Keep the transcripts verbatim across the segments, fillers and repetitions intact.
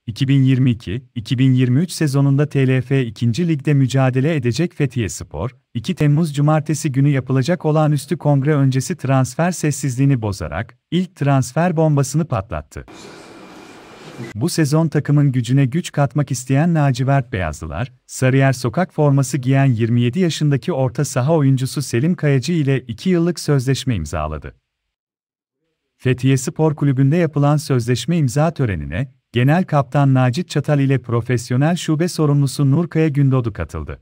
iki bin yirmi iki iki bin yirmi üç sezonunda T L F ikinci Lig'de mücadele edecek Fethiyespor, iki Temmuz Cumartesi günü yapılacak olağanüstü kongre öncesi transfer sessizliğini bozarak ilk transfer bombasını patlattı. Bu sezon takımın gücüne güç katmak isteyen lacivert beyazlılar, Sarıyer sokak forması giyen yirmi yedi yaşındaki orta saha oyuncusu Selim Kayacı ile iki yıllık sözleşme imzaladı. Fethiyespor Kulübü'nde yapılan sözleşme imza törenine, Genel Kaptan Nacit Çatal ile Profesyonel Şube Sorumlusu Nurkaya Gündoğdu katıldı.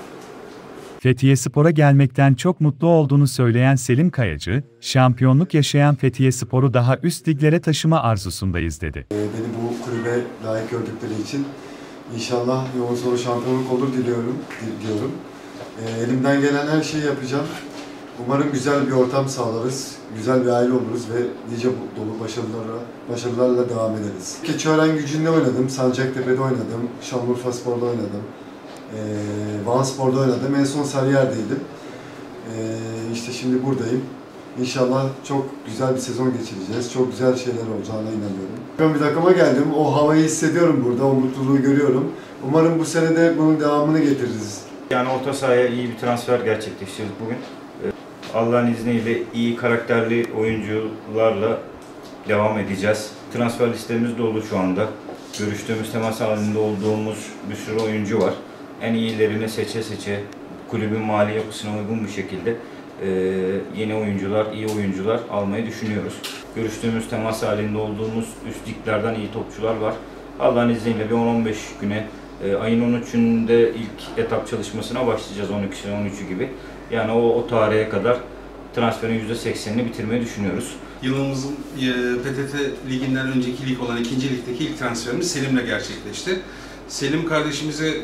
Fethiyespor'a gelmekten çok mutlu olduğunu söyleyen Selim Kayacı, şampiyonluk yaşayan Fethiyespor'u daha üst liglere taşıma arzusundayız dedi. Beni bu kulübe layık gördükleri için inşallah yolun sonu şampiyonluk olur diliyorum. diyorum. Elimden gelen her şeyi yapacağım. Umarım güzel bir ortam sağlarız, güzel bir aile oluruz ve nice dolu başarılarla, başarılarla devam ederiz. Keçiören Gücü'nde oynadım, Sancaktepe'de oynadım, Şanlıurfaspor'da oynadım, e, Vanspor'da oynadım, en son Sarıyer'deydim. E, işte şimdi buradayım. İnşallah çok güzel bir sezon geçireceğiz, çok güzel şeyler olacağına inanıyorum. Ben bir takıma geldim, o havayı hissediyorum burada, o mutluluğu görüyorum. Umarım bu sene de bunun devamını getiririz. Yani orta sahaya iyi bir transfer gerçekleştirdik bugün. Allah'ın izniyle iyi karakterli oyuncularla devam edeceğiz. Transfer listemiz dolu şu anda. Görüştüğümüz, temas halinde olduğumuz bir sürü oyuncu var. En iyilerini seçe seçe, kulübün mali yapısına uygun bir şekilde e, yeni oyuncular, iyi oyuncular almayı düşünüyoruz. Görüştüğümüz, temas halinde olduğumuz üst liglerden iyi topçular var. Allah'ın izniyle bir on on beş güne, e, ayın on üçünde ilk etap çalışmasına başlayacağız, on iki on üçü gibi. Yani o, o tarihe kadar transferin yüzde seksenini bitirmeyi düşünüyoruz. Yılımızın P T T liginden önceki lig olan ikinci ligdeki ilk transferimiz Selim'le gerçekleşti. Selim kardeşimize e,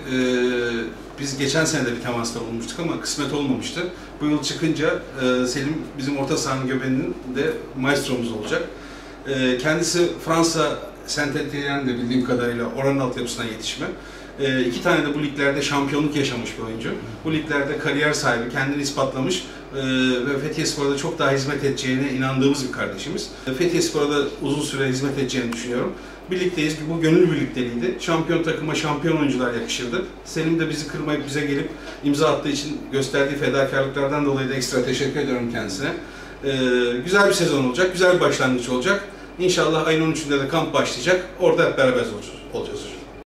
biz geçen sene de bir temasta bulmuştuk ama kısmet olmamıştı. Bu yıl çıkınca e, Selim bizim orta sahanın göbeğinin de maestromuz olacak. E, kendisi Fransa Saint-Étienne'de bildiğim kadarıyla oranın altyapısından yetişme. E, iki tane de bu liglerde şampiyonluk yaşamış bir oyuncu. Bu liglerde kariyer sahibi, kendini ispatlamış e, ve Fethiyespor'a çok daha hizmet edeceğine inandığımız bir kardeşimiz. Fethiyespor'a da uzun süre hizmet edeceğini düşünüyorum. Birlikteyiz. Bu gönül birlikteliğiydi. Şampiyon takıma şampiyon oyuncular yakışırdı. Selim de bizi kırmayıp bize gelip imza attığı için gösterdiği fedakarlıklardan dolayı da ekstra teşekkür ediyorum kendisine. E, güzel bir sezon olacak, güzel bir başlangıç olacak. İnşallah ayın on üçünde de kamp başlayacak. Orada hep beraber olacağız.